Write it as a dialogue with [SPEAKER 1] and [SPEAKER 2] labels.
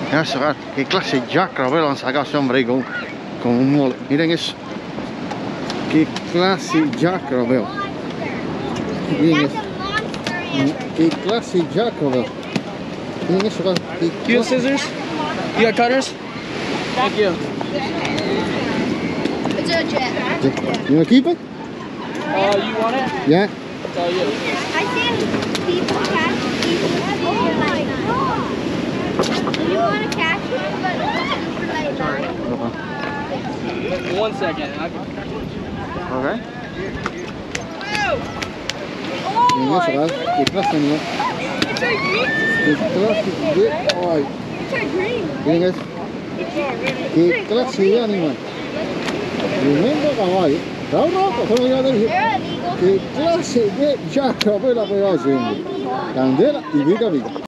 [SPEAKER 1] Eso, qué clase de jackrabel han sacado ese hombre ahí con un mole. Miren eso. Qué clase de jackrabel. Miren eso. Qué clase de jackrabel. Miren eso,
[SPEAKER 2] Do you have scissors? You got cutters? Thank you.
[SPEAKER 3] It's a jet.
[SPEAKER 1] You want to keep it?
[SPEAKER 2] You want it?
[SPEAKER 1] Yeah.
[SPEAKER 2] It's all you.
[SPEAKER 3] I seen people catch people like that. You want to catch it, but for like that.
[SPEAKER 2] 1 second.
[SPEAKER 1] Okay. Miren eso, qué clase de animal.
[SPEAKER 3] It's a green.
[SPEAKER 1] Qué clase de... Ay.
[SPEAKER 3] It's a green.
[SPEAKER 1] Miren eso. Qué clase de animal. Tremendo caballo. Está un rojo, solo iba a decir.
[SPEAKER 3] They're illegal.
[SPEAKER 1] Qué clase de jackrabel ha pegado ese hombre. Candela y pica pica.